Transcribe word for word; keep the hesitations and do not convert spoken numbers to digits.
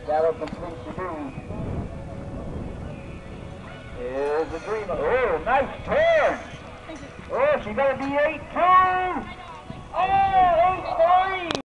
That'll complete the do. Here's the dreamer. Oh, nice turn. Oh, she got a D eight two. Oh, eight three.